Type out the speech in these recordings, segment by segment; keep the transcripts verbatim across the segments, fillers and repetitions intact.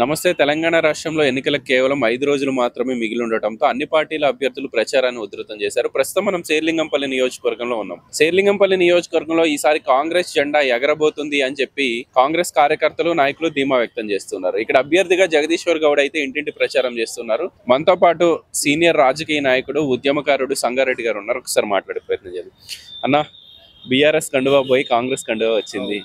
నమస్తే. తెలంగాణ రాష్ట్రంలో ఎన్నికలకు కేవలం ఐదు రోజులు మాత్రమే మిగిలి ఉండటంతో అన్ని పార్టీల అభ్యర్థులు ప్రచారాన్ని ఉధృతం చేశారు. ప్రస్తుతం మనం శేర్లింగంపల్లి నియోజకవర్గంలో ఉన్నాం. శేర్లింగంపల్లి నియోజకవర్గంలో ఈసారి కాంగ్రెస్ జెండా ఎగరబోతుంది అని చెప్పి కాంగ్రెస్ కార్యకర్తలు, నాయకులు ధీమా వ్యక్తం చేస్తున్నారు. ఇక్కడ అభ్యర్థిగా జగదీశ్వర్ గౌడ్ అయితే ఇంటింటి ప్రచారం చేస్తున్నారు. మనతో పాటు సీనియర్ రాజకీయ నాయకుడు, ఉద్యమకారుడు సంగారెడ్డి గారు ఉన్నారు. ఒకసారి మాట్లాడే ప్రయత్నం చేద్దాం. అన్న, బీఆర్ఎస్ కండువా పోయి కాంగ్రెస్ కండువా వచ్చింది.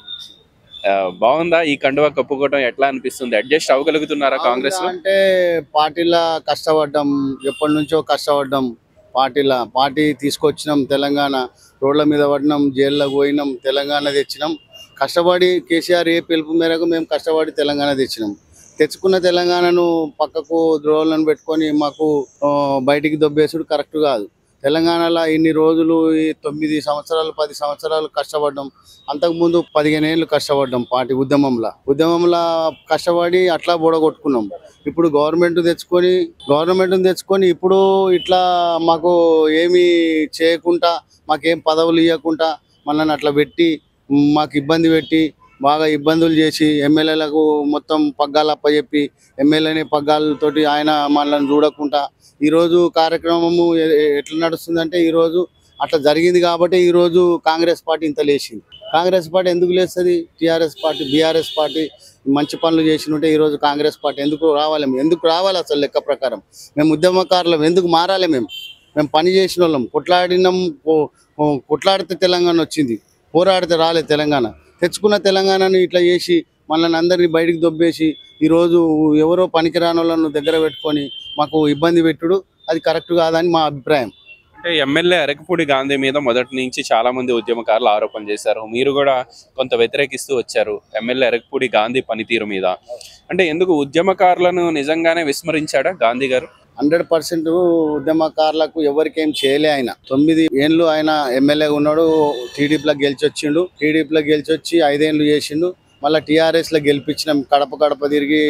బాగుందా ఈ కండువా కప్పుకోవడం? ఎట్లా అనిపిస్తుంది? అడ్జస్ట్ అవ్వగలుగుతున్నారా కాంగ్రెస్? అంటే పార్టీలా కష్టపడ్డాం, ఎప్పటి నుంచో కష్టపడ్డాం. పార్టీలా పార్టీ తీసుకొచ్చినాం, తెలంగాణ రోడ్ల మీద పడినాం, జైల్లో పోయినాం, తెలంగాణ తెచ్చినాం. కష్టపడి కేసీఆర్ ఏ పిలుపు మేరకు మేము కష్టపడి తెలంగాణ తెచ్చినాం. తెచ్చుకున్న తెలంగాణను పక్కకు ద్రోహులను పెట్టుకొని మాకు బయటికి దొబ్బేసుడు కరెక్ట్ కాదు. తెలంగాణలో ఇన్ని రోజులు ఈ తొమ్మిది సంవత్సరాలు పది సంవత్సరాలు కష్టపడ్డాం. అంతకుముందు పదిహేను ఏళ్ళు కష్టపడ్డాం. పార్టీ ఉద్యమంలో ఉద్యమంలో కష్టపడి అట్లా బోడగొట్టుకున్నాం. ఇప్పుడు గవర్నమెంట్ తెచ్చుకొని గవర్నమెంట్ని తెచ్చుకొని ఇప్పుడు ఇట్లా మాకు ఏమీ చేయకుండా, మాకేం పదవులు ఇవ్వకుండా మనల్ని అట్లా పెట్టి మాకు ఇబ్బంది పెట్టి బాగా ఇబ్బందులు చేసి ఎమ్మెల్యేలకు మొత్తం పగ్గాలు అప్పచెప్పి ఎమ్మెల్యేని పగ్గాలతోటి ఆయన మనల్ని చూడకుండా ఈరోజు కార్యక్రమము ఎట్లా నడుస్తుందంటే ఈరోజు అట్లా జరిగింది కాబట్టి ఈరోజు కాంగ్రెస్ పార్టీ ఇంత లేచింది. కాంగ్రెస్ పార్టీ ఎందుకు లేస్తుంది? టీఆర్ఎస్ పార్టీ, బీఆర్ఎస్ పార్టీ మంచి పనులు చేసినట్టే ఈరోజు కాంగ్రెస్ పార్టీ ఎందుకు రావాలి? ఎందుకు రావాలి అసలు? లెక్క ప్రకారం మేము ఉద్యమకారులం, ఎందుకు మారాలి? మేము మేము పని చేసిన వాళ్ళం, కొట్లాడినాం. కొట్లాడితే తెలంగాణ వచ్చింది, పోరాడితే రాలే తెలంగాణ. తెచ్చుకున్న తెలంగాణను ఇట్లా చేసి మనల్ని అందరినీ బయటికి దొబ్బేసి ఈరోజు ఎవరో పనికిరాని వాళ్ళను దగ్గర పెట్టుకొని మాకు ఇబ్బంది పెట్టుడు అది కరెక్ట్ కాదని మా అభిప్రాయం. అంటే ఎమ్మెల్యే అరకపూడి గాంధీ మీద మొదటి నుంచి చాలా మంది ఉద్యమకారులు ఆరోపణ చేశారు. మీరు కూడా కొంత వ్యతిరేకిస్తూ వచ్చారు ఎమ్మెల్యే అరకపూడి గాంధీ పనితీరు మీద. అంటే ఎందుకు ఉద్యమకారులను నిజంగానే విస్మరించాడా గాంధీ గారు? హండ్రెడ్ పర్సెంట్ ఉద్యమకారులకు ఎవరికేం చేయలే. ఆయన తొమ్మిది ఏళ్ళు ఆయన ఎమ్మెల్యేగా ఉన్నాడు. టీడీపీలో గెలిచి వచ్చిండు. టీడీపీలో గెలిచి వచ్చి ఐదేళ్ళు చేసిండు. మళ్ళీ టీఆర్ఎస్లో గెలిపించినాం. కడప కడప తిరిగి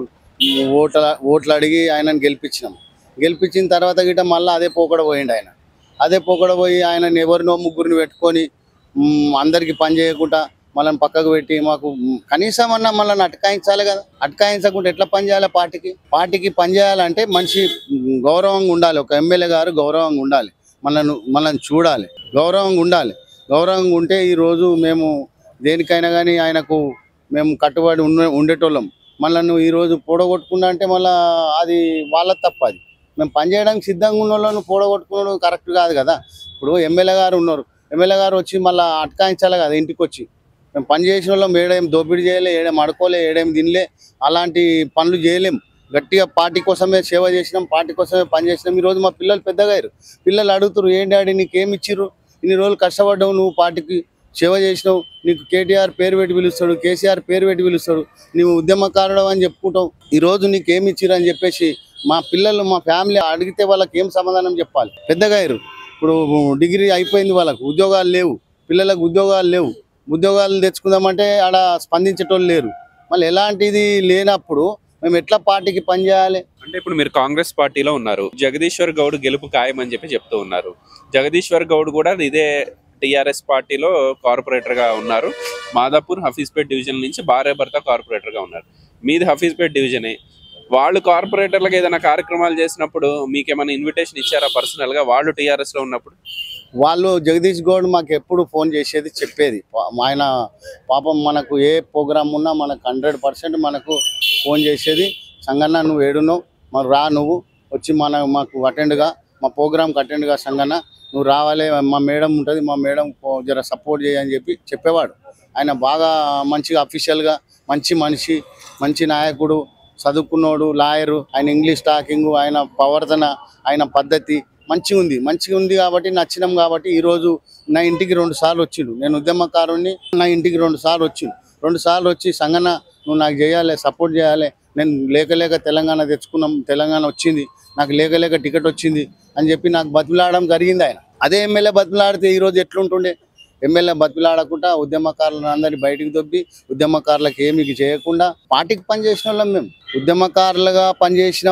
ఓట్ల ఓట్లు అడిగి ఆయనను గెలిపించినాం. గెలిపించిన తర్వాత గిట్ట మళ్ళీ అదే పోకడ పోయిండు ఆయన. అదే పోకడ పోయి ఆయన ఎవరినో ముగ్గురిని పెట్టుకొని అందరికీ పని చేయకుండా మళ్ళీ పక్కకు పెట్టి మాకు కనీసం అన్నా మళ్ళీ అటకాయించాలి కదా. అటకాయించకుండా ఎట్లా పని చేయాలి? పార్టీకి పార్టీకి పని చేయాలంటే మనిషి గౌరవంగా ఉండాలి. ఒక ఎమ్మెల్యే గారు గౌరవంగా ఉండాలి, మనల్ని మనల్ని చూడాలి, గౌరవంగా ఉండాలి. గౌరవంగా ఉంటే ఈరోజు మేము దేనికైనా కానీ ఆయనకు మేము కట్టుబడి ఉండే ఉండేటోళ్ళం. మళ్ళీ నువ్వు ఈరోజు పూడగొట్టుకున్నా అంటే మళ్ళీ అది వాళ్ళ తప్ప. అది మేము పనిచేయడానికి సిద్ధంగా ఉన్న వాళ్ళను పూడగొట్టుకున్నాడు కరెక్ట్ కాదు కదా. ఇప్పుడు ఎమ్మెల్యే గారు ఉన్నారు, ఎమ్మెల్యే గారు వచ్చి మళ్ళీ అటకాయించాలి కదా. ఇంటికి వచ్చి మేము పని చేసిన వాళ్ళం ఏడేం దోపిడీ చేయలే, ఏడేం అడుకోలే, ఏడేం తినలే, అలాంటి పనులు చేయలేం. గట్టిగా పార్టీ కోసమే సేవ చేసినాం, పార్టీ కోసమే పని చేసినాం. ఈరోజు మా పిల్లలు పెద్దగా అయ్యారు. పిల్లలు అడుగుతారు, ఏం డాడీ నీకేమి ఇచ్చిర్రు? ఇన్ని రోజులు కష్టపడ్డావు, నువ్వు పార్టీకి సేవ చేసినావు, నీకు కేటీఆర్ పేరు పెట్టి పిలుస్తాడు, కేసీఆర్ పేరు పెట్టి పిలుస్తాడు, నువ్వు ఉద్యమకారుడు అని చెప్పుకుంటావు. ఈరోజు నీకేమి ఇచ్చిర్రు అని చెప్పేసి మా పిల్లలు, మా ఫ్యామిలీ అడిగితే వాళ్ళకి ఏం సమాధానం చెప్పాలి? పెద్దగా అయ్యారు. ఇప్పుడు డిగ్రీ అయిపోయింది, వాళ్ళకు ఉద్యోగాలు లేవు, పిల్లలకు ఉద్యోగాలు లేవు. ఉద్యోగాలు తెచ్చుకుందామంటే ఆడ స్పందించేటోళ్ళు లేరు. మళ్ళీ ఎలాంటిది లేనప్పుడు మేము ఎట్లా పార్టీకి పనిచేయాలి? అంటే ఇప్పుడు మీరు కాంగ్రెస్ పార్టీలో ఉన్నారు, జగదీశ్వర్ గౌడ్ గెలుపు ఖాయం అని చెప్పి చెప్తూ ఉన్నారు. జగదీశ్వర్ గౌడ్ కూడా ఇదే టీఆర్ఎస్ పార్టీలో కార్పొరేటర్గా ఉన్నారు. మాదాపూర్ హఫీజ్పేట్ డివిజన్ నుంచి భార్య భర్త కార్పొరేటర్గా ఉన్నారు. మీది హఫీజ్పేట్ డివిజనే. వాళ్ళు కార్పొరేటర్లకు ఏదైనా కార్యక్రమాలు చేసినప్పుడు మీకు ఏమైనా ఇన్విటేషన్ ఇచ్చారా పర్సనల్గా? వాళ్ళు టీఆర్ఎస్లో ఉన్నప్పుడు వాళ్ళు జగదీష్ గౌడ్ మాకు ఎప్పుడు ఫోన్ చేసేది, చెప్పేది. ఆయన పాపం మనకు ఏ ప్రోగ్రామ్ ఉన్నా మనకు హండ్రెడ్ పర్సెంట్ మనకు ఫోన్ చేసేది. సంగన్న నువ్వు ఏడున్నావు, మరి రా, నువ్వు వచ్చి మన మాకు అటెండ్గా, మా ప్రోగ్రామ్కి అటెండ్గా, సంగన్న నువ్వు రావాలి, మా మేడం ఉంటుంది, మా మేడం జర సపోర్ట్ చేయని చెప్పి చెప్పేవాడు. ఆయన బాగా మంచిగా అఫీషియల్గా మంచి మనిషి, మంచి నాయకుడు, చదువుకున్నోడు, లాయరు. ఆయన ఇంగ్లీష్ టాకింగు, ఆయన ప్రవర్తన, ఆయన పద్ధతి మంచిగా ఉంది. మంచిగా ఉంది కాబట్టి నచ్చినాం. కాబట్టి ఈరోజు నా ఇంటికి రెండు సార్లు వచ్చిండు. నేను ఉద్యమకారుణ్ణి, నా ఇంటికి రెండు సార్లు వచ్చిండు. రెండు సార్లు వచ్చి సంగన్న నువ్వు నాకు చేయాలి, సపోర్ట్ చేయాలి, నేను లేక లేక తెలంగాణ తెచ్చుకున్నాం, తెలంగాణ వచ్చింది, నాకు లేక లేక టికెట్ వచ్చింది అని చెప్పి నాకు బతిలాడడం జరిగింది. ఆయన అదే ఎమ్మెల్యే బతిలాడితే ఈరోజు ఎట్లుంటుండే? ఎమ్మెల్యే బతిలాడకుండా ఉద్యమకారులను అందరినీ బయటికి దొబ్బి ఉద్యమకారులకు ఏమి చేయకుండా పార్టీకి పనిచేసిన వాళ్ళం. మేము ఉద్యమకారులుగా పనిచేసినాము,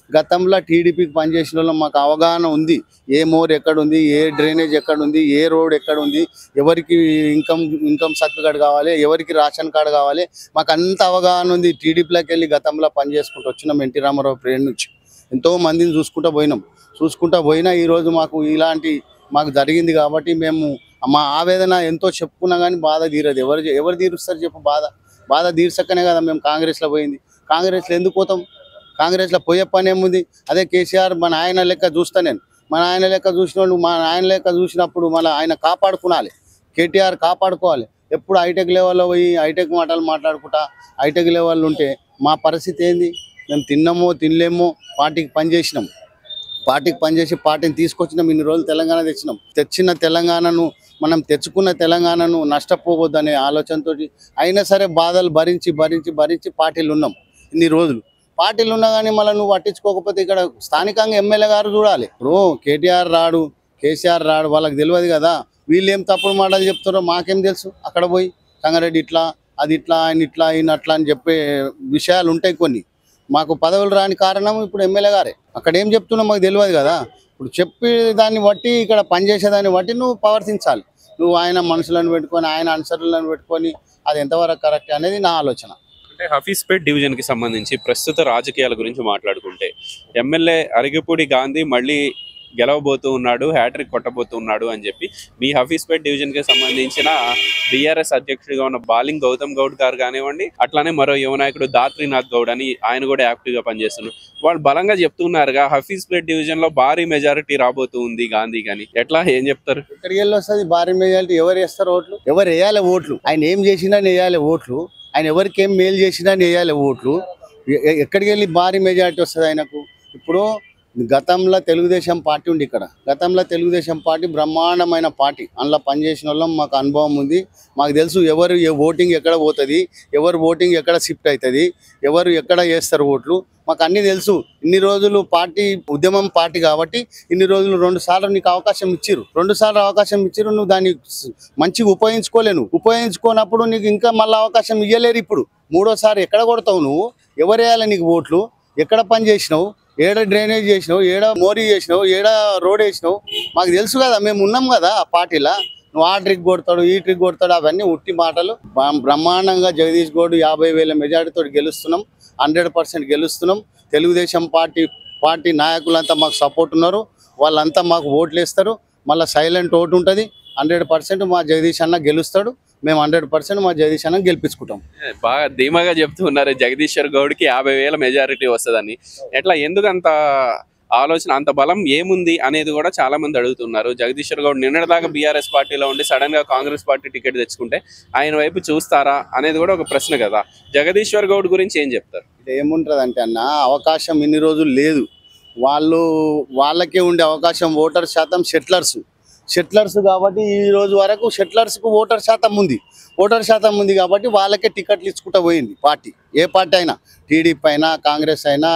గతంలో టీడీపీకి పనిచేసిన వాళ్ళం మాకు అవగాహన ఉంది. ఏ మోర్ ఎక్కడ ఉంది, ఏ డ్రైనేజ్ ఎక్కడ ఉంది, ఏ రోడ్ ఎక్కడ ఉంది, ఎవరికి ఇన్కమ్ ఇన్కమ్ సర్టిఫికేట్ కావాలి, ఎవరికి రేషన్ కార్డు కావాలి, మాకు అంత అవగాహన ఉంది. టీడీపీలోకి వెళ్ళి గతంలో పనిచేసుకుంటూ వచ్చినాం. ఎన్టీ రామారావు ప్రేరణ నుంచి ఎంతో మందిని చూసుకుంటూ పోయినాం. చూసుకుంటూ పోయినా ఈరోజు మాకు ఇలాంటి మాకు జరిగింది కాబట్టి మేము మా ఆవేదన ఎంతో చెప్పుకున్నా కానీ బాధ తీరదు. ఎవరు ఎవరు తీరుస్తారు చెప్పు? బాధ బాధ తీర్చకనే కదా మేము కాంగ్రెస్లో పోయింది. కాంగ్రెస్లో ఎందుకు పోతాం? కాంగ్రెస్లో పోయే పని ఏముంది? అదే కేసీఆర్ మన ఆయన లెక్క చూస్తా నేను. మన ఆయన లెక్క చూసిన వాళ్ళు మన ఆయన లెక్క చూసినప్పుడు మన ఆయన కాపాడుకోవాలి. కేటీఆర్ కాపాడుకోవాలి. ఎప్పుడు హైటెక్ లెవెల్లో పోయి హైటెక్ మాటలు మాట్లాడుకుంటా హైటెక్ లెవెల్ ఉంటే మా పరిస్థితి ఏంది? మేము తిన్నామో తినలేమో, పార్టీకి పనిచేసినాం. పార్టీకి పనిచేసి పార్టీని తీసుకొచ్చినాం. ఇన్ని రోజులు తెలంగాణ తెచ్చినాం. తెచ్చిన తెలంగాణను మనం తెచ్చుకున్న తెలంగాణను నష్టపోవద్దనే ఆలోచనతో అయినా సరే బాధలు భరించి భరించి భరించి పార్టీలు ఉన్నాం. ఇన్ని రోజులు పార్టీలు ఉన్నా కానీ మళ్ళీ నువ్వు పట్టించుకోకపోతే ఇక్కడ స్థానికంగా ఎమ్మెల్యే గారు చూడాలి. ఇప్పుడు కేటీఆర్ రాడు, కేసీఆర్ రాడు, వాళ్ళకి తెలియదు కదా. వీళ్ళు ఏం తప్పుడు మాటలు చెప్తారో మాకేం తెలుసు? అక్కడ పోయి సంగారెడ్డి ఇట్లా, అది ఇట్లా, ఆయన ఇట్లా, ఆయన అట్లా అని చెప్పే విషయాలు ఉంటాయి కొన్ని. మాకు పదవులు రాని కారణం ఇప్పుడు ఎమ్మెల్యే గారే. అక్కడ ఏం చెప్తున్నా మాకు తెలియదు కదా. ఇప్పుడు చెప్పి దాన్ని బట్టి ఇక్కడ పనిచేసేదాన్ని బట్టి నువ్వు ప్రవర్తించాలి. నువ్వు ఆయన మనుషులను పెట్టుకొని ఆయన అనుసరులను పెట్టుకొని అది ఎంతవరకు కరెక్ట్ అనేది నా ఆలోచన. అంటే హఫీజ్పేట్ డివిజన్కి సంబంధించి ప్రస్తుత రాజకీయాల గురించి మాట్లాడుకుంటే ఎమ్మెల్యే అరిగిపూడి గాంధీ మళ్ళీ గెలవబోతూ ఉన్నాడు, హ్యాట్రిక్ కొట్టబోతూ ఉన్నాడు అని చెప్పి మీ హఫీజ్పేట్ డివిజన్కి సంబంధించిన బీఆర్ఎస్ అధ్యక్షుడిగా ఉన్న బాలింగ్ గౌతమ్ గౌడ్ గారు కానివ్వండి, అట్లానే మరో యువ నాయకుడు దాత్రీనాథ్ గౌడ్ అని ఆయన కూడా యాక్టివ్గా పనిచేస్తున్నారు. వాళ్ళు బలంగా చెప్తున్నారుగా హఫీజ్పేట్ డివిజన్లో భారీ మెజారిటీ రాబోతూ ఉంది గాంధీ కానీ. ఎట్లా ఏం చెప్తారు? ఎక్కడికి వెళ్ళి వస్తుంది భారీ మెజారిటీ? ఎవరు వేస్తారు ఓట్లు? ఎవరు వేయాలి ఓట్లు? ఆయన ఏం చేసినా వేయాలి ఓట్లు. ఆయన ఎవరికి ఏం మేలు చేసినా వేయాలి ఓట్లు. ఎక్కడికి వెళ్ళి భారీ మెజారిటీ వస్తుంది ఆయనకు? ఇప్పుడు గతంలో తెలుగుదేశం పార్టీ ఉంది. ఇక్కడ గతంలో తెలుగుదేశం పార్టీ బ్రహ్మాండమైన పార్టీ. అందులో పనిచేసిన వాళ్ళం, మాకు అనుభవం ఉంది. మాకు తెలుసు ఎవరు ఓటింగ్ ఎక్కడ పోతుంది, ఎవరు ఓటింగ్ ఎక్కడ షిఫ్ట్ అవుతుంది, ఎవరు ఎక్కడ వేస్తారు ఓట్లు, మాకు అన్నీ తెలుసు. ఇన్ని రోజులు పార్టీ ఉద్యమం పార్టీ కాబట్టి ఇన్ని రోజులు రెండు సార్లు నీకు అవకాశం ఇచ్చిర్రు. రెండు సార్లు అవకాశం ఇచ్చిర్రు, నువ్వు దాన్ని మంచిగా ఉపయోగించుకోలేను. ఉపయోగించుకోనప్పుడు నీకు ఇంకా మళ్ళీ అవకాశం ఇవ్వలేరు. ఇప్పుడు మూడోసారి ఎక్కడ కొడతావు నువ్వు? ఎవరు వేయాలి నీకు ఓట్లు? ఎక్కడ పని చేసినావు? ఏడ డ్రైనేజ్ చేసినావు, ఏడ మోరీ చేసినావు, ఏడ రోడ్ వేసినావు? మాకు తెలుసు కదా, మేము ఉన్నాం కదా ఆ పార్టీలో. నువ్వు ఆ ట్రిక్ కొడతాడు, ఈ ట్రిక్ కొడతాడు, అవన్నీ ఉట్టి మాటలు. బ్రహ్మాండంగా జగదీష్ గౌడ్ యాభై వేల మెజార్టీతో గెలుస్తున్నాం. హండ్రెడ్ పర్సెంట్ గెలుస్తున్నాం. తెలుగుదేశం పార్టీ పార్టీ నాయకులంతా మాకు సపోర్ట్ ఉన్నారు. వాళ్ళంతా మాకు ఓట్లు వేస్తారు. మళ్ళీ సైలెంట్ ఓటు ఉంటుంది. హండ్రెడ్ పర్సెంట్ మా జగదీష్ అన్న గెలుస్తాడు. మేము హండ్రెడ్ పర్సెంట్ మా జగదీష్ అన్న గెలిపించుకుంటాం. బాగా ధీమాగా చెప్తూ ఉన్నారు జగదీశ్వర్ గౌడ్కి యాభై వేల మెజారిటీ వస్తుందని. ఎట్లా, ఎందుకు అంత ఆలోచన, అంత బలం ఏముంది అనేది కూడా చాలా మంది అడుగుతున్నారు. జగదీశ్వర్ గౌడ్ నిన్నటిదాకా బీఆర్ఎస్ పార్టీలో ఉండి సడన్ గా కాంగ్రెస్ పార్టీ టికెట్ తెచ్చుకుంటే ఆయన వైపు చూస్తారా అనేది కూడా ఒక ప్రశ్న కదా. జగదీశ్వర్ గౌడ్ గురించి ఏం చెప్తారు? ఏముంటుంది అంటే అన్న, అవకాశం ఇన్ని రోజులు లేదు. వాళ్ళు వాళ్ళకే ఉండే అవకాశం ఓటర్ శాతం సెటిలర్స్ సెటిలర్స్ కాబట్టి ఈ రోజు వరకు సెటిలర్స్కు ఓటర్ శాతం ఉంది. ఓటర్ శాతం ఉంది కాబట్టి వాళ్ళకే టికెట్లు ఇచ్చుకుంటూ పోయింది పార్టీ. ఏ పార్టీ అయినా, టీడీపీ అయినా, కాంగ్రెస్ అయినా,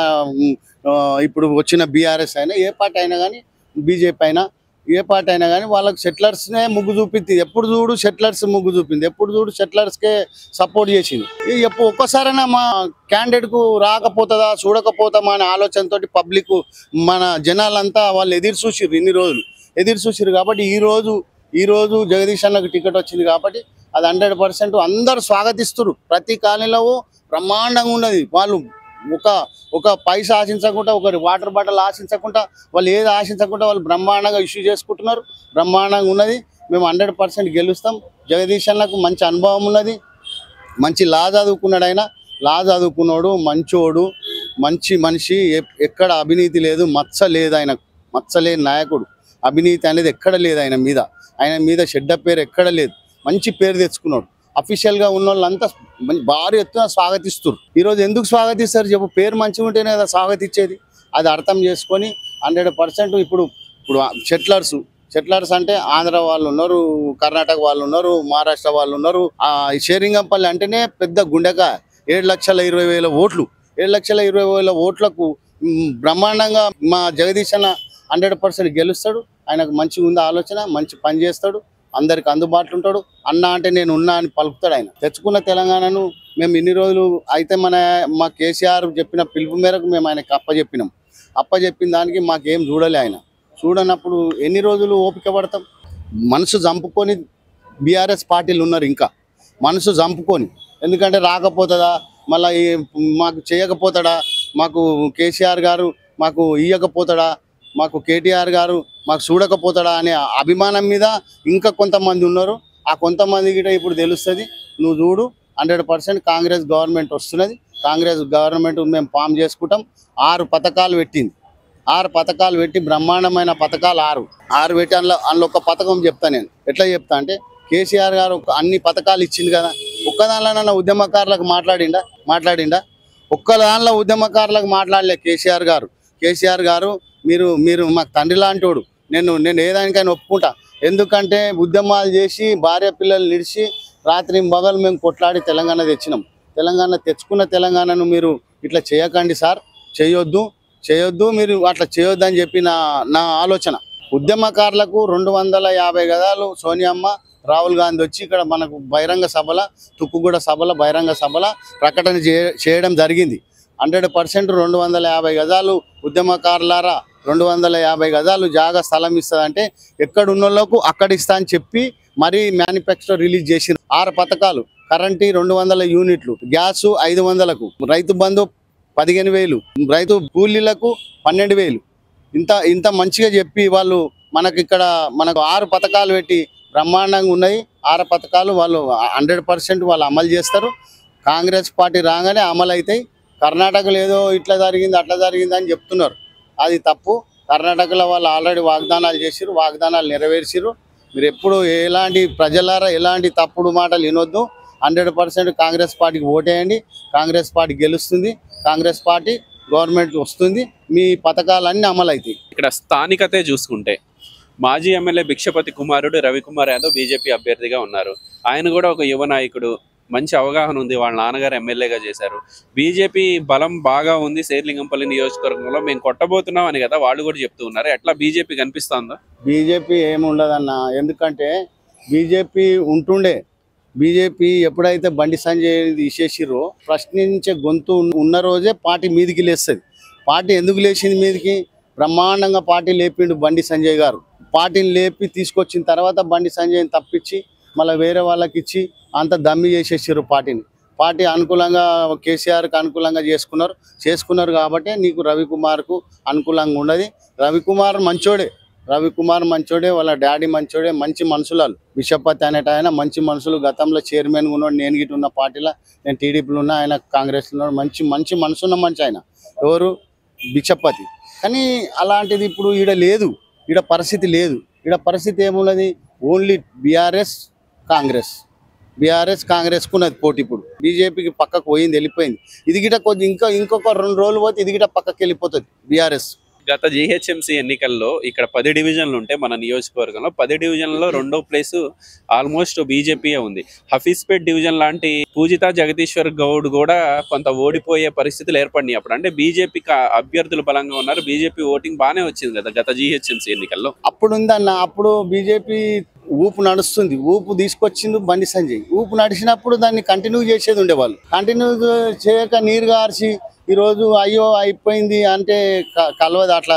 ఇప్పుడు వచ్చిన బీఆర్ఎస్ అయినా, ఏ పార్టీ అయినా కానీ, బీజేపీ అయినా, ఏ పార్టీ అయినా కానీ వాళ్ళకి సెటిలర్స్నే ముగ్గు చూపింది. ఎప్పుడు చూడు సెటిలర్స్ ముగ్గు చూపింది. ఎప్పుడు చూడు సెటిలర్స్కే సపోర్ట్ చేసింది. ఎప్పుడు ఒక్కసారైనా మా క్యాండిడేట్కు రాకపోతుందా, చూడకపోతామా అనే ఆలోచనతో పబ్లిక్ మన జనాలంతా వాళ్ళు ఎదురు చూసిర్రు. ఇన్ని రోజులు ఎదురు చూసిరు కాబట్టి ఈరోజు ఈరోజు జగదీష్ అన్నకు టికెట్ వచ్చింది కాబట్టి అది హండ్రెడ్ పర్సెంట్ అందరు స్వాగతిస్తున్నారు. ప్రతి కాలనీలో బ్రహ్మాండంగా ఉన్నది. వాళ్ళు ఒక ఒక పైసా ఆశించకుండా, ఒకరి వాటర్ బాటిల్ ఆశించకుండా, వాళ్ళు ఏది ఆశించకుండా వాళ్ళు బ్రహ్మాండంగా ఇష్యూ చేసుకుంటున్నారు. బ్రహ్మాండంగా ఉన్నది. మేము హండ్రెడ్ పర్సెంట్ గెలుస్తాం. జగదీష్ అన్నకు మంచి అనుభవం ఉన్నది. మంచి లా చదువుకున్నాడు. ఆయన లా చదువుకున్నాడు, మంచోడు, మంచి మనిషి. ఎక్కడ అవినీతి లేదు, మచ్చ లేదు. ఆయనకు మచ్చలేని నాయకుడు. అవినీతి అనేది ఎక్కడ లేదు ఆయన మీద. ఆయన మీద చెడ్డ పేరు ఎక్కడ లేదు. మంచి పేరు తెచ్చుకున్నాడు. అఫీషియల్గా ఉన్న వాళ్ళంతా భారీ ఎత్తున స్వాగతిస్తారు. ఈరోజు ఎందుకు స్వాగతిస్తారు చెప్పు? పేరు మంచిగా ఉంటేనే కదా స్వాగతించేది. అది అర్థం చేసుకొని హండ్రెడ్ పర్సెంట్ ఇప్పుడు ఇప్పుడు సెటిలర్స్ సెటిలర్స్ అంటే ఆంధ్ర వాళ్ళు ఉన్నారు, కర్ణాటక వాళ్ళు ఉన్నారు, మహారాష్ట్ర వాళ్ళు ఉన్నారు. ఆ షేరింగంపల్లి అంటేనే పెద్ద గుండెకాయ. ఏడు లక్షల ఇరవై వేల ఓట్లు ఏడు లక్షల ఇరవై వేల ఓట్లకు బ్రహ్మాండంగా మా జగదీష్ అన్న హండ్రెడ్ పర్సెంట్ గెలుస్తాడు. ఆయనకు మంచిగా ఉంది ఆలోచన, మంచి పని చేస్తాడు, అందరికి అందుబాటులో ఉంటాడు. అన్న అంటే నేను ఉన్నా అని పలుకుతాడు. ఆయన తెచ్చుకున్న తెలంగాణను మేము ఇన్ని రోజులు అయితే మన మా కేసీఆర్ చెప్పిన పిలుపు మేరకు మేము ఆయనకి అప్పచెప్పినాం. అప్పచెప్పిన దానికి మాకేం చూడలే ఆయన. చూడనప్పుడు ఎన్ని రోజులు ఓపిక పడతాం? మనసు చంపుకొని బీఆర్ఎస్ పార్టీలు ఉన్నారు, ఇంకా మనసు చంపుకొని. ఎందుకంటే రాకపోతుందా, మళ్ళీ మాకు చేయకపోతాడా, మాకు కేసీఆర్ గారు మాకు ఇయ్యకపోతాడా, మాకు కేటీఆర్ గారు మాకు చూడకపోతాడా అనే అభిమానం మీద ఇంకా కొంతమంది ఉన్నారు. ఆ కొంతమంది గిట ఇప్పుడు తెలుస్తుంది. నువ్వు చూడు, హండ్రెడ్ పర్సెంట్ కాంగ్రెస్ గవర్నమెంట్ వస్తున్నది. కాంగ్రెస్ గవర్నమెంట్ మేము ఫామ్ చేసుకుంటాం. ఆరు పథకాలు పెట్టింది. ఆరు పథకాలు పెట్టి బ్రహ్మాండమైన పథకాలు ఆరు ఆరు పెట్టి అందులో అందులో ఒక పథకం చెప్తా. నేను ఎట్లా చెప్తా అంటే, కేసీఆర్ గారు అన్ని పథకాలు ఇచ్చింది కదా, ఒక్కదానిలోనన్నా ఉద్యమకారులకు మాట్లాడిండా మాట్లాడిండా ఒక్క దానిలో ఉద్యమకారులకు మాట్లాడలే కేసీఆర్ గారు. కేసీఆర్ గారు మీరు మీరు మాకు తండ్రి లాంటోడు, నేను నేను ఏదానికైనా ఒప్పుకుంటా. ఎందుకంటే ఉద్యమాలు చేసి భార్య పిల్లలు నిడిచి రాత్రి పగలు మేము కొట్లాడి తెలంగాణ తెచ్చినాం. తెలంగాణ తెచ్చుకున్న తెలంగాణను మీరు ఇట్లా చేయకండి సార్, చేయొద్దు చేయొద్దు మీరు అట్లా చేయొద్దు అని చెప్పి నా నా ఆలోచన. ఉద్యమకారులకు రెండు వందల యాభై గదాలు సోనియమ్మ రాహుల్ గాంధీ వచ్చి ఇక్కడ మనకు బహిరంగ సభల తుక్కుగూడ సభల బహిరంగ సభల ప్రకటన చేయడం జరిగింది. హండ్రెడ్ పర్సెంట్ రెండు వందల యాభై గజాలు ఉద్యమకారులారా రెండు వందల యాభై గజాలు జాగా స్థలం ఇస్తుందంటే ఎక్కడున్నోళ్ళకు అక్కడ ఇస్తా అని చెప్పి మరీ మేనిఫెస్టో రిలీజ్ చేసి ఆరు పథకాలు, కరెంటు రెండు వందల యూనిట్లు, గ్యాసు ఐదు వందలకు, రైతు బంధు పదిహేను వేలు, రైతు కూలీలకు పన్నెండు వేలు, ఇంత ఇంత మంచిగా చెప్పి వాళ్ళు మనకి ఇక్కడ మనకు ఆరు పథకాలు పెట్టి బ్రహ్మాండంగా ఉన్నాయి. ఆరు పథకాలు వాళ్ళు హండ్రెడ్ పర్సెంట్ వాళ్ళు అమలు చేస్తారు. కాంగ్రెస్ పార్టీ రాగానే అమలు అవుతాయి. కర్ణాటకలో ఏదో ఇట్లా జరిగింది అట్లా జరిగింది అని చెప్తున్నారు, అది తప్పు. కర్ణాటకలో వాళ్ళు ఆల్రెడీ వాగ్దానాలు చేసిరు, వాగ్దానాలు నెరవేర్చిరు. మీరు ఎప్పుడు ఎలాంటి ప్రజలారా ఎలాంటి తప్పుడు మాటలు వినొద్దు. హండ్రెడ్ పర్సెంట్ కాంగ్రెస్ పార్టీకి ఓటేయండి. కాంగ్రెస్ పార్టీ గెలుస్తుంది, కాంగ్రెస్ పార్టీ గవర్నమెంట్ వస్తుంది, మీ పథకాలన్నీ అమలు అవుతాయి. ఇక్కడ స్థానికతే చూసుకుంటే మాజీ ఎమ్మెల్యే భిక్షపతి కుమారుడు రవికుమార్ యాదవ్ బీజేపీ అభ్యర్థిగా ఉన్నారు. ఆయన కూడా ఒక యువ నాయకుడు, మంచి అవగాహన ఉంది. వాళ్ళ నాన్నగారు ఎమ్మెల్యేగా చేశారు. బీజేపీ బలం బాగా ఉంది శేర్లింగంపల్లి నియోజకవర్గంలో, మేము కొట్టబోతున్నాం అని కదా వాళ్ళు కూడా చెప్తూ ఉన్నారు. ఎట్లా బీజేపీ కనిపిస్తుందా? బీజేపీ ఏముండదన్న, ఎందుకంటే బీజేపీ ఉంటుండే. బీజేపీ ఎప్పుడైతే బండి సంజయ్ తీసేసిరో ప్రశ్నించే గొంతు ఉన్న రోజే పార్టీ మీదికి లేస్తుంది. పార్టీ ఎందుకు లేచింది మీదికి? బ్రహ్మాండంగా పార్టీ లేపిండు బండి సంజయ్ గారు. పార్టీని లేపి తీసుకొచ్చిన తర్వాత బండి సంజయ్ని తప్పించి మళ్ళీ వేరే వాళ్ళకి ఇచ్చి అంత దమ్మి చేసేసారు పార్టీని. పార్టీ అనుకూలంగా కేసీఆర్కి అనుకూలంగా చేసుకున్నారు చేసుకున్నారు కాబట్టి నీకు రవికుమార్కు అనుకూలంగా ఉన్నది. రవికుమార్ మంచోడే, రవికుమార్ మంచోడే, వాళ్ళ డాడీ మంచోడే, మంచి మనుషులు. బిషపతి అనేట ఆయన మంచి మనుషులు. గతంలో చైర్మన్గా ఉన్నాడు, నేను గిట్ట ఉన్న పార్టీలో, నేను టీడీపీలో ఉన్నా, ఆయన కాంగ్రెస్లో ఉన్నాడు. మంచి మంచి మనసున్న మంచి ఆయన ఎవరు బిషపతి. కానీ అలాంటిది ఇప్పుడు ఈడ లేదు, ఈడ పరిస్థితి లేదు. ఈడ పరిస్థితి ఏమున్నది? ఓన్లీ బీఆర్ఎస్ కాంగ్రెస్, బీఆర్ఎస్ కాంగ్రెస్కు ఉన్నది పోటీ. ఇప్పుడు బీజేపీకి పక్కకు పోయింది, వెళ్ళిపోయింది. ఇది గిట కొద్ది ఇంకా ఇంకొక రెండు రోజులు పోతే ఇది గిట పక్కకి వెళ్ళిపోతుంది బీఆర్ఎస్. గత జీహెచ్ఎంసీ ఎన్నికల్లో ఇక్కడ పది డివిజన్లు ఉంటే మన నియోజకవర్గంలో పది డివిజన్లలో రెండో ప్లేసు ఆల్మోస్ట్ బీజేపీయే ఉంది. హఫీజ్పేట్ డివిజన్ లాంటి పూజిత జగదీశ్వర్ గౌడ్ కూడా కొంత ఓడిపోయే పరిస్థితులు ఏర్పడినాయి అప్పుడు. అంటే బీజేపీకి అభ్యర్థులు బలంగా ఉన్నారు, బీజేపీ ఓటింగ్ బాగానే వచ్చింది కదా గత జీహెచ్ఎంసీ ఎన్నికల్లో. అప్పుడు ఉందన్న, అప్పుడు బీజేపీ ఊపు నడుస్తుంది, ఊపు తీసుకొచ్చింది బండి సంజయ్. ఊపు నడిచినప్పుడు దాన్ని కంటిన్యూ చేసేది ఉండేవాళ్ళు. కంటిన్యూ చేయక నీరు గార్చి ఈరోజు అయ్యో అయిపోయింది అంటే కలవదు, అట్లా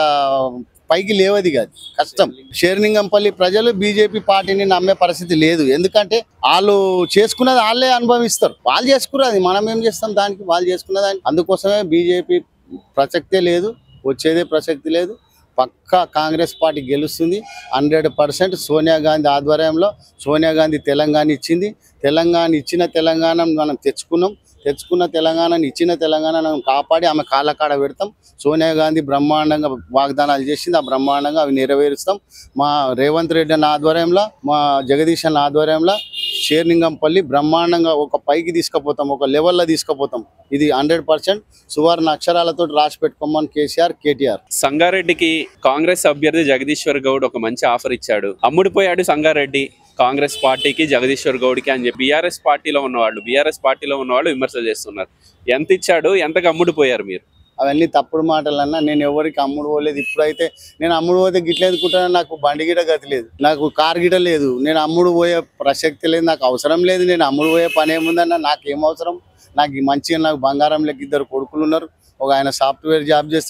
పైకి లేవది కాదు, కష్టం. శేర్లింగంపల్లి ప్రజలు బీజేపీ పార్టీని నమ్మే పరిస్థితి లేదు. ఎందుకంటే వాళ్ళు చేసుకున్నది వాళ్ళే అనుభవిస్తారు. వాళ్ళు చేసుకున్నది మనం ఏం చేస్తాం దానికి? వాళ్ళు చేసుకున్నదాన్ని. అందుకోసమే బీజేపీ ప్రసక్తే లేదు, వచ్చేదే ప్రసక్తి లేదు. పక్కా కాంగ్రెస్ పార్టీ గెలుస్తుంది హండ్రెడ్ పర్సెంట్. సోనియా గాంధీ ఆధ్వర్యంలో సోనియా గాంధీ తెలంగాణ ఇచ్చింది. తెలంగాణ ఇచ్చిన తెలంగాణ మనం తెచ్చుకున్నాం. తెచ్చుకున్న తెలంగాణను ఇచ్చిన తెలంగాణను కాపాడి ఆమె కాళ్ళ కాడ పెడతాం. సోనియా గాంధీ బ్రహ్మాండంగా వాగ్దానాలు చేసింది, ఆ బ్రహ్మాండంగా అవి నెరవేరుస్తాం. మా రేవంత్ రెడ్డి అన్న ఆధ్వర్యంలో, మా జగదీష్ అన్న ఆధ్వర్యంలో శేర్లింగంపల్లి బ్రహ్మాండంగా ఒక పైకి తీసుకుపోతాం, ఒక లెవెల్లో తీసుకుపోతాం. ఇది హండ్రెడ్ పర్సెంట్ సువర్ణ అక్షరాలతో రాసి పెట్టుకోమని కేసీఆర్ కేటీఆర్. సంగారెడ్డికి కాంగ్రెస్ అభ్యర్థి జగదీశ్వర్ గౌడ్ ఒక మంచి ఆఫర్ ఇచ్చాడు. అమ్ముడిపోయాడు సంగారెడ్డి కాంగ్రెస్ పార్టీకి, జగదీశ్వర్ గౌడ్కి అని చెప్పి బీఆర్ఎస్ పార్టీలో ఉన్నవాళ్ళు బీఆర్ఎస్ పార్టీలో ఉన్నవాళ్ళు విమర్శలు చేస్తున్నారు. ఎంత ఇచ్చాడు, ఎంతకు అమ్ముడిపోయారు మీరు? అవన్నీ తప్పుడు మాటలన్నా. నేను ఎవరికి అమ్ముడు పోలేదు. ఇప్పుడైతే నేను అమ్ముడు పోతే గిట్ల ఎందుకుంటాను? నాకు బండి గిట గతి లేదు, నాకు కార్ గిట లేదు, నేను అమ్ముడు పోయే ప్రసక్తి లేదు, నాకు అవసరం లేదు. నేను అమ్ముడు పోయే పని ఏముందన్న? నాకేం అవసరం? నాకు మంచిగా నాకు బంగారం లెక్క ఇద్దరు కొడుకులు ఉన్నారు. ఒక ఆయన సాఫ్ట్వేర్ జాబ్ చేస్తాడు,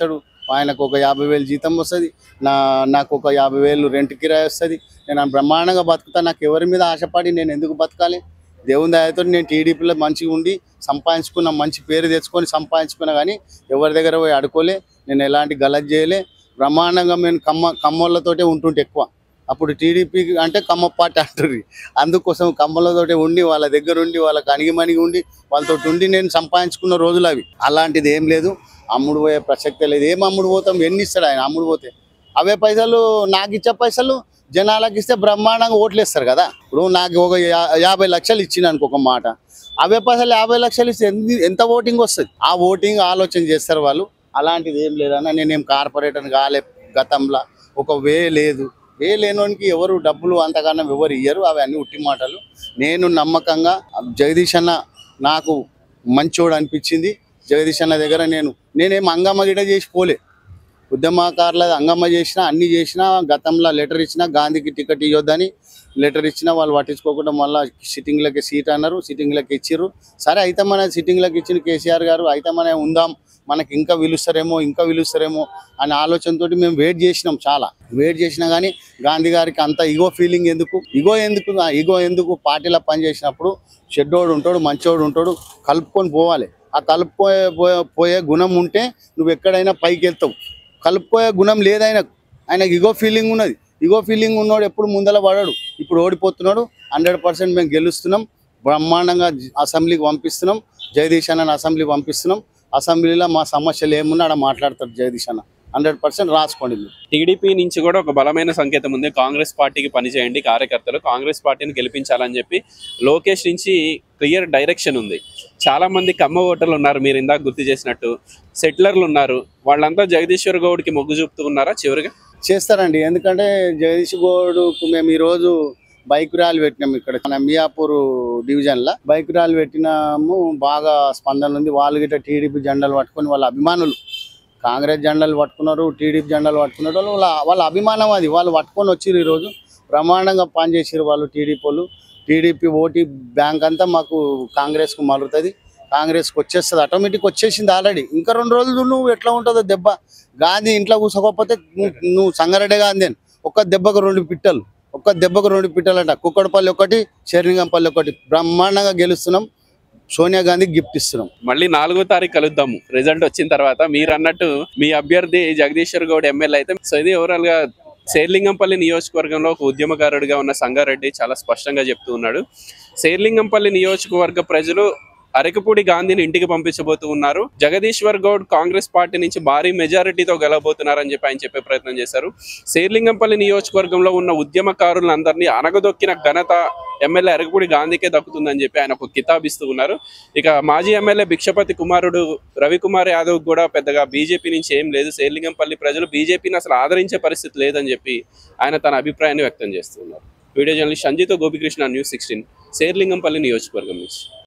ఆయనకు ఒక యాభై వేలు జీతం వస్తుంది, నా నాకు ఒక యాభై వేలు రెంట్ కిరాయి వస్తుంది. నేను బ్రహ్మాండంగా బతుకుతా. నాకు ఎవరి మీద ఆశపడి నేను ఎందుకు బతకాలి? దేవుని దయతో నేను టీడీపీలో మంచిగా ఉండి సంపాదించుకున్న, మంచి పేరు తెచ్చుకొని సంపాదించుకున్నా. కానీ ఎవరి దగ్గర పోయి అడుకోలే, నేను ఎలాంటి గలత్ చేయలే. బ్రహ్మాండంగా నేను కమ్మ కమ్మోళ్ళతోటే ఉంటుంటే ఎక్కువ. అప్పుడు టీడీపీ అంటే కమ్మ పార్టీ అంటారు. అందుకోసం కమ్మలతోటే ఉండి, వాళ్ళ దగ్గర ఉండి, వాళ్ళకి అణిగిమణిగి ఉండి, వాళ్ళతో ఉండి నేను సంపాదించుకున్న రోజులు అవి. అలాంటిది ఏం లేదు. అమ్ముడు పోయే ప్రసక్తే లేదు. ఏం అమ్ముడు పోతాం? ఎన్ని ఇస్తాడు ఆయన అమ్ముడు పోతే? అవే పైసలు నాకు ఇచ్చే పైసలు జనాలకు ఇస్తే బ్రహ్మాండంగా ఓట్లు వేస్తారు కదా. ఇప్పుడు నాకు ఒక యాభై లక్షలు ఇచ్చిన అనుకో ఒక మాట, అవే పైసలు యాభై లక్షలు ఇస్తే ఎంత ఓటింగ్ వస్తుంది? ఆ ఓటింగ్ ఆలోచన చేస్తారు వాళ్ళు. అలాంటిది ఏం లేదన్న. నేనేం కార్పొరేటర్ కాలే. గతంలో ఒక వే లేదు. వే లేనోనికి ఎవరు డబ్బులు అంతకన్నా ఎవరు ఇయ్యరు. అవి అన్నీ ఉట్టి మాటలు. నేను నమ్మకంగా జగదీష్ అన్న నాకు మంచోడు అనిపించింది. జగదీష్ అన్న దగ్గర నేను నేనేం అంగమ్మ గిట చేసి పోలే. ఉద్యమకారుల అంగమ్మ చేసినా, అన్ని చేసినా. గతంలో లెటర్ ఇచ్చినా, గాంధీకి టికెట్ ఇవ్వద్దని లెటర్ ఇచ్చినా వాళ్ళు పట్టించుకోకుండా మళ్ళీ సిట్టింగ్లకి సీట్ అన్నారు, సిట్టింగ్లకి ఇచ్చిర్రు. సరే అయితే మన సిట్టింగ్లకి ఇచ్చిన కేసీఆర్ గారు అయితే మన ఉందాం, మనకి ఇంకా పిలుస్తారేమో ఇంకా పిలుస్తారేమో అనే ఆలోచనతో మేము వెయిట్ చేసినాం. చాలా వెయిట్ చేసినా కానీ గాంధీ గారికి అంత ఇగో ఫీలింగ్ ఎందుకు? ఇగో ఎందుకు ఇగో ఎందుకు పార్టీలో పనిచేసినప్పుడు చెడ్డోడు ఉంటాడు, మంచోడు ఉంటాడు, కలుపుకొని పోవాలి. ఆ కలుపుకోయే పోయే గుణం ఉంటే నువ్వు ఎక్కడైనా పైకి వెళ్తావు. కలుపుకోయే గుణం లేదు ఆయనకు. ఆయనకు ఇగో ఫీలింగ్ ఉన్నది. ఇగో ఫీలింగ్ ఉన్నాడు ఎప్పుడు ముందల పడాడు. ఇప్పుడు ఓడిపోతున్నాడు. హండ్రెడ్ పర్సెంట్ మేము గెలుస్తున్నాం. బ్రహ్మాండంగా అసెంబ్లీకి పంపిస్తున్నాం. జగదీష్ అన్న అసెంబ్లీకి పంపిస్తున్నాం. అసెంబ్లీలో మా సమస్యలు ఏమున్నా అక్కడ మాట్లాడతారు జగదీష్ అన్న. హండ్రెడ్ పర్సెంట్ రాసుకోండి. టీడీపీ నుంచి కూడా ఒక బలమైన సంకేతం ఉంది. కాంగ్రెస్ పార్టీకి పనిచేయండి కార్యకర్తలు, కాంగ్రెస్ పార్టీని గెలిపించాలని చెప్పి లోకేష్ నుంచి క్లియర్ డైరెక్షన్ ఉంది. చాలా మంది కమ్మ ఓటర్లు ఉన్నారు, మీరు ఇందాక గుర్తు చేసినట్టు సెటిలర్లు ఉన్నారు. వాళ్ళంతా జగదీశ్వర్ గౌడ్కి మొగ్గు చూపుతూ ఉన్నారా? చివరిగా చేస్తారండి. ఎందుకంటే జగదీష్ గౌడ్కు మేము ఈరోజు బైక్ ర్యాలీ పెట్టినాము. ఇక్కడ మన మియాపూర్ డివిజన్లో బైక్ ర్యాలీ పెట్టినాము. బాగా స్పందన ఉంది. వాళ్ళు గిట్ట టీడీపీ జెండాలు పట్టుకొని వాళ్ళ అభిమానులు కాంగ్రెస్ జెండాలు పట్టుకున్నారు, టీడీపీ జెండాలు పట్టుకున్నారు. వాళ్ళ వాళ్ళ అభిమానం అది. వాళ్ళు పట్టుకొని వచ్చిర్రు. ఈరోజు బ్రహ్మాండంగా పనిచేసారు వాళ్ళు టీడీపీ వాళ్ళు. టీడీపీ ఓటీ బ్యాంక్ అంతా మాకు కాంగ్రెస్కు మలుతుంది. కాంగ్రెస్కి వచ్చేస్తుంది, ఆటోమేటిక్ వచ్చేసింది ఆల్రెడీ. ఇంకా రెండు రోజులు నువ్వు ఎట్లా ఉంటుందో దెబ్బ. గాంధీ ఇంట్లో కూర్చోకపోతే నువ్వు సంగారెడ్డి గాంధీ అని ఒక్క దెబ్బకు రెండు పిట్టలు, ఒక్క దెబ్బకు రెండు పిట్టలంట. కుక్కడపల్లి ఒకటి, శేరిలింగంపల్లి ఒకటి. బ్రహ్మాండంగా గెలుస్తున్నాం. సోనియా గాంధీ గిఫ్ట్ ఇస్తున్నాం. మళ్ళీ నాలుగో తారీఖు కలుద్దాము రిజల్ట్ వచ్చిన తర్వాత. మీరు అన్నట్టు మీ అభ్యర్థి జగదీశ్వర్ గౌడ్ ఎమ్మెల్యే అయితే. సో ఇది ఓవరాల్ గా శేరిలింగంపల్లి నియోజకవర్గంలో ఒక ఉద్యమకారుడిగా ఉన్న సంగారెడ్డి చాలా స్పష్టంగా చెప్తూ ఉన్నాడు. శేరిలింగంపల్లి నియోజకవర్గ ప్రజలు అరకపూడి గాంధీని ఇంటికి పంపించబోతూ ఉన్నారు. జగదీశ్వర్ గౌడ్ కాంగ్రెస్ పార్టీ నుంచి భారీ మెజారిటీతో గెలవబోతున్నారని చెప్పి ఆయన చెప్పే ప్రయత్నం చేశారు. శేరిలింగంపల్లి నియోజకవర్గంలో ఉన్న ఉద్యమకారులందరినీ అనగదొక్కిన ఘనత ఎమ్మెల్యే అరకపూడి గాంధీకే దక్కుతుందని చెప్పి ఆయన ఒక కితాబిస్తూ ఉన్నారు. ఇక మాజీ ఎమ్మెల్యే భిక్షపతి కుమారుడు రవికుమార్ యాదవ్ కూడా పెద్దగా బీజేపీ నుంచి ఏం లేదు. శేరిలింగంపల్లి ప్రజలు బీజేపీని అసలు ఆదరించే పరిస్థితి లేదని చెప్పి ఆయన తన అభిప్రాయాన్ని వ్యక్తం చేస్తున్నారు. వీడియో జర్నలిస్ట్ సంజీతో గోపికృష్ణ, న్యూస్ సిక్స్టీన్, శేరిలింగంపల్లి నియోజకవర్గం నుంచి.